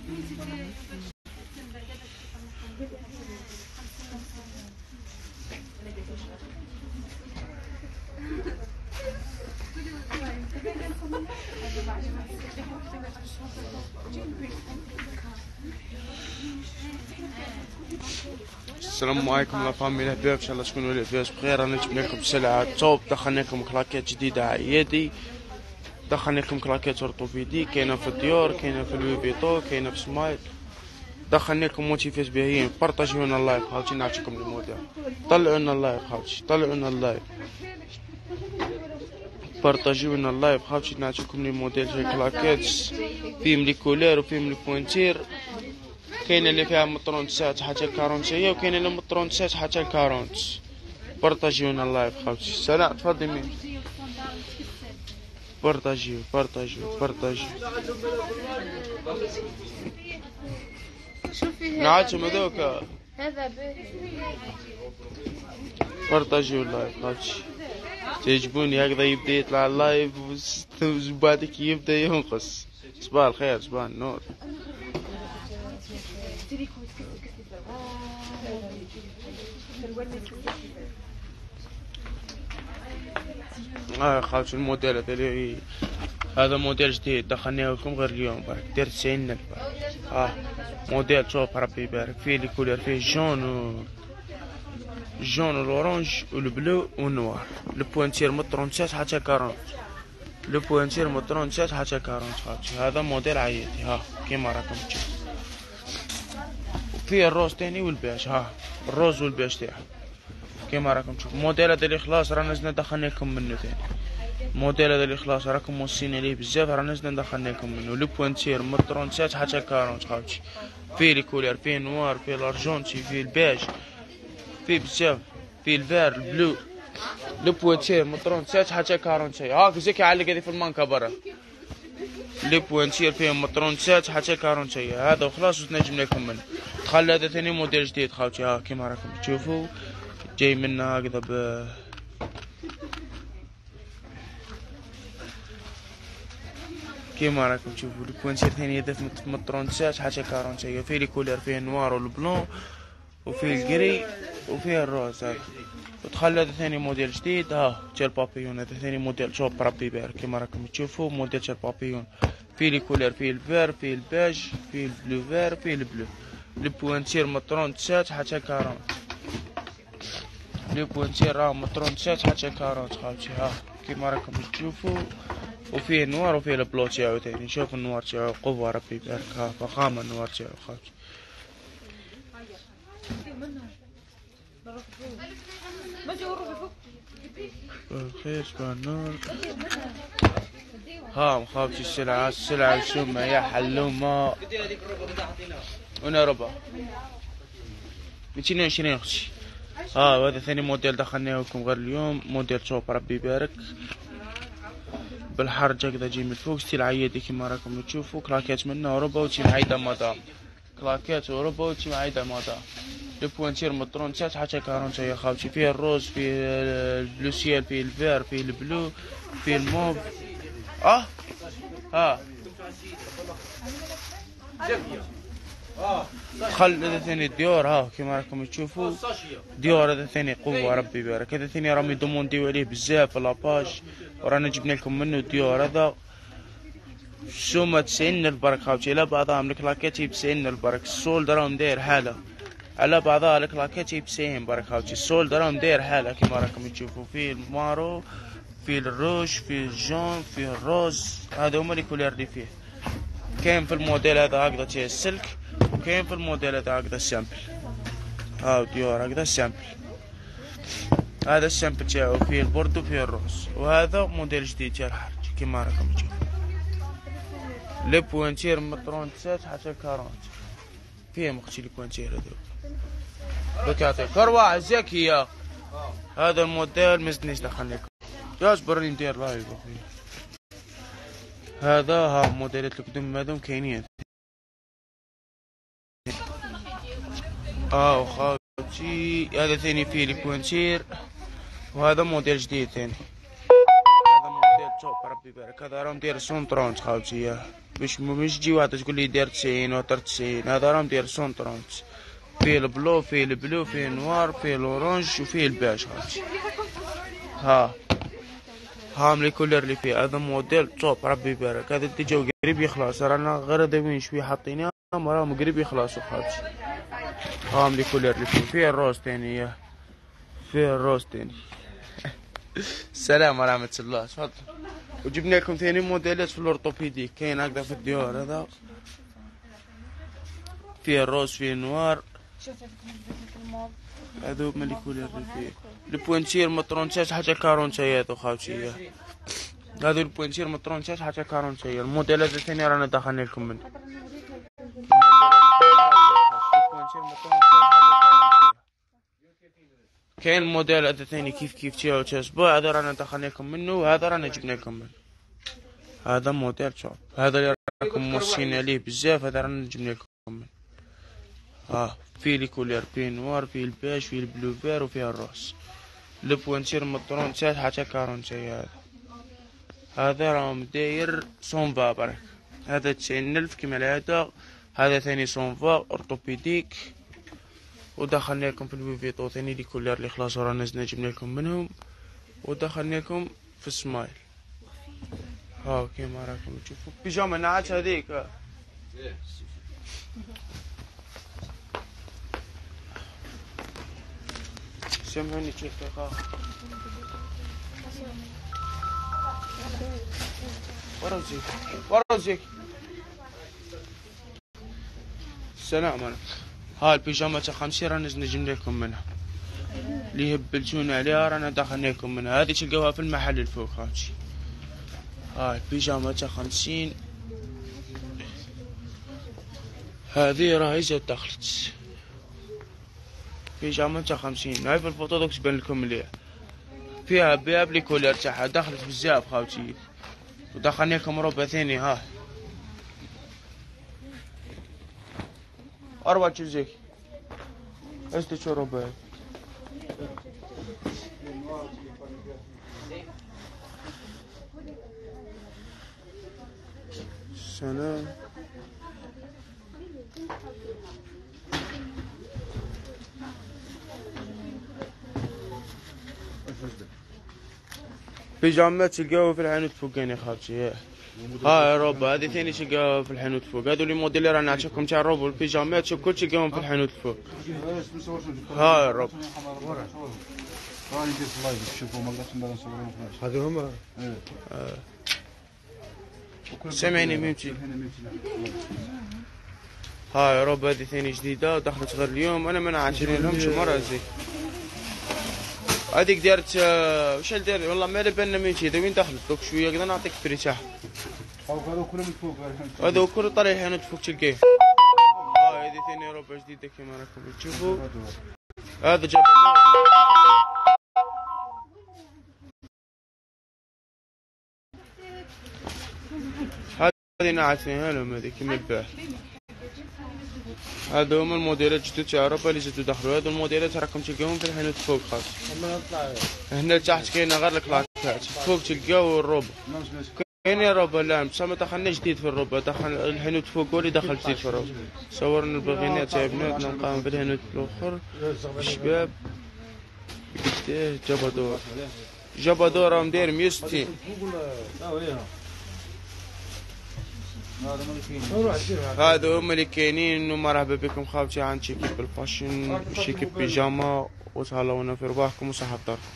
السلام عليكم لا فامي الحباب، ان شاء الله تكونوا لاباس بخير. انا جبنا لكم سلعه توب، دخلنا لكم كلاكيات جديده عيادي، دخلنا لكم كلاكيات اورتوبيدي، كاينه في الديور، كاينه في لوي فيتو، كاينه في سمايل. دخلنا لكم موتيفات باهيين. بارطاجيونا اللايف خاوتي، نعطيكم الموديل. طلعونا اللايف خاوتي، طلعونا اللايف، بارطاجيونا اللايف خاوتي، نعطيكم لي موديل في كلاكيات فيهم لي كولير وفيهم لي بوينتير. كاينه اللي فيها من 37 حتى ل 40 وكاينه اللي من 37 حتى ل 40. بارطاجيونا اللايف خاوتي. سلام، تفضل مين. بارطاجيو بارطاجيو بارطاجيو. شوفي نعاتهم هذوك. هذا باهي. بارطاجيو اللايف خاوتي. تعجبوني هكذا يبدا يطلع اللايف وبعدك يبدا ينقص. صباح الخير، صباح النور. خاوتي الموديل هذا هذا موديل جديد دخلناه لكم غير اليوم برك، دير 90,000 برك. موديل توب ربي يبارك فيه. لي كولير فيه جون والاورانج والبلو والنوار. البوانتير من 37 حتى 40. البوانتير من 37 حتى 40 خاوتي. هذا موديل عيادي كيما راكم تشوفوا. وفيه الروز تاني والبيج، الروز والبيج تاعه كيما راكم تشوفوا. الموديل هذا اللي خلاص رانا نزلنا دخلنا لكم منه ثاني. الموديل هذا اللي خلاص راكم موصيين عليه بزاف، رانا نزلنا ندخلنا لكم منه. لو بوانتير من 37 حتى 40 خاوتي. فيه لي كولير، فيه نوار، فيه الارجونتي، فيه البيج، فيه بزاف، فيه الفير البلو. لو بوانتير من 37 حتى 40 هاك زيك يعلق هذه في المانكا برا. لي بوانتير فيهم من 37 حتى 40 هذا وخلاص وتنجم لكم منه. دخل هذا ثاني موديل جديد خاوتي. كيما راكم تشوفوا جاي منا هكذا كيما راكم تشوفوا. البوانتير ثاني هذا من 37 حتى 40 فيه لي كولير، فيه النوار والبلون وفيه الجري وفيه الروز هذا. ودخل هذا ثاني موديل جديد تاع البابيون. هذا ثاني موديل شوب ربي يبارك. كيما راكم تشوفوا موديل تاع البابيون، فيه لي كولير، فيه الفير، فيه البيج، فيه البلو فير، فيه البلو. البوانتير من 37 حتى 40. لي بوانتير راهم من 37 حتى 40 خاوتي. كيما راكم تشوفوا. وفيه النوار وفيه البلو تاعو ثاني. شوف النوار تاعو قوة ربي يبارك. فخامة النوار تاعو خاوتي. خير صباح النور. خاوتي السلعة الشومة يا حلومة. هنا ربع 220 اختي. وهذا ثاني موديل دخلناه لكم غير اليوم. موديل توب ربي يبارك بالحرج هكذا جاي من الفوق ستيل عيادي كيما راكم تشوفوا. كلاكيات منه اوروبا وتي معايده مدام. كلاكيات اوروبا وتي معايده مدام. لو بوانتير من 37 حتى 40 يا خاوتي. فيه الروز، فيه البلو سيال، فيه الفير، فيه البلو، فيه الموف. دخل هذا ثاني ديور كيما راكم تشوفوا. ديور هذا ثاني قوة ربي يبارك. هذا ثاني راهم يدومونديو عليه بزاف في لاباج ورانا جبنا لكم منه ديور. هذا الشومة 90,000 برك خاوتي. على بعضها من الكلاكيتي ب90,000 برك. السولد راهم داير حالة على بعضها. الكلاكيتي ب90 برك خاوتي. السولد راهم داير حالة كيما راكم تشوفوا. فيه المارو، فيه الروج، فيه الجون، فيه الروز. هذا هما لي كولير اللي فيه. كاين في الموديل هذا هكذا تاع السلك، وكاين في الموديل هذا هكذا السامبل. ديور هكذا السامبل. هذا السامبل تاعو فيه البوردو وفيه الروز. وهذا موديل جديد تاع الحرج كيما راكم تشوفوا. لي بوانتير من 37 حتى 40 فيهم اختي. لي بوانتير هذوك بك يعطيك ارواح زكية. هذا الموديل مزدنيش دخلنا لكم. اصبر لي ندير لايف اخويا. هذا موديلات القدم هذوم كاينين. وخاوتي هذا ثاني فيه لي بوانتير. وهذا موديل جديد ثاني. هذا موديل شوف ربي يبارك. هذا راه مدير سونطرونت خاوتي، مش تجي واحد تقول لي داير 90 وتر 90، هذا راه مدير سونطرونت، فيه البلو فيه البلو فيه النوار فيه الاورانج وفيه الباج خاوتي. ها ملي كولر اللي فيه، هذا موديل توب ربي يبارك. هذا ديجا قريب يخلص، رانا غير هذا وين شويه حاطينها راهم قريب يخلصوا خاوتي. ها ملي كولر اللي فيه الروز تاني، فيه الروز تاني. السلام ورحمة الله، تفضل. وجبنا لكم ثاني موديلات في الأورطوبيديك، كاين هكذا في الديور، هذا فيه الروز فيه النوار. هذو ملي كولر اللي فيه البوانتير ما 36 حتى 40 هذو خاوتي. هذو البوانتير من 36 حتى 40. الموديلات الثانية رانا دخلنا لكم منه. كاين الموديل هذا ثاني كيف تيا وتسبوع، هذا رانا دخلنا لكم منه، وهذا رانا جبنا لكم منه. هذا موديل شوف، هذا اللي راكم موصين عليه بزاف، هذا رانا جبنا لكم منه. فيه لي كولير، فيه نوار فيه الباج فيه البلو فير وفيه الروس. البوانتير من 37 حتى 40. هذا راهم داير 120 برك. هذا 90,000 كيما العادة. هذا ثاني 120 اورطوبيديك. ودخلنا لكم في الفيفيتو ثاني لي كولير اللي خلاص رانا نزلنا جبنا لكم منهم. ودخلنا لكم في السمايل. كيما راكم تشوفوا بيجاما نعاس هذيك. سامحوني شوف ورا السلام عليكم. البيجاما تاع 50 رانا نجم لكم منها، اللي هبلتونا عليها رانا دخلنا لكم منها. هذه تلقاوها في المحل الفوق خاوتي. البيجاما تاع 50 هذه راهي زاد دخلت. بيجاما تاع 50 هاي في الفوطو دوك تبان لكم مليح، فيها بلي كولر تاعها دخلت بزاف خاوتي. ودخلنا لكم ربع ثاني. أربعة تشوزيك ايش تشو ربع سلام. بيجامات تلقاوها في الحانوت فوقاني خاوتي. روبا هذه ثاني تلقاوها في الحانوت فوق. هذو لي موديل اللي رانا نعطيكم تاع الروب والبيجامات شوف كل تلقاوهم في الحانوت فوق. الروب هذو هما. سامعني ميمتي. روبا هذه ثاني جديدة دخلت غير اليوم، انا ما نعاشرين لهمش مرة زي هذيك دارت وشحال داير والله ما على بالنا ميمتي. وين دخلت دوك شوية كذا نعطيك البري تاعها. هذو كلهم فوق، هذو كل طالع حانوت فوق تلقاه. هذه ثاني روبا جديدة كيما راكم تشوفوا. هذا جاب هذه نعسناها لهم هذه كيما البارح. هذو هما الموديلات جدد تاع روبا اللي زادو دخلوا. هذو الموديلات راكم تلقاوهم في الحانوت فوق خاص. هنا تحت كاينه غير الكلاكات، فوق تلقاو الروبا. كاين روبا لا بصح ما دخلنا جديد في الروبا، دخل الحانوت فوق هو اللي دخل جديد في الروبا. صورنا الباغينات تاع بناتنا نلقاهم في الحانوت الاخر. الشباب قداه جابادور راهم داير 160. هادو هما اللي كاينين. ومرحبا بكم خاوتي عند شيكيب الفاشن وشيكيب بيجاما، وتهلاونا في رواحكم وصحة الدار.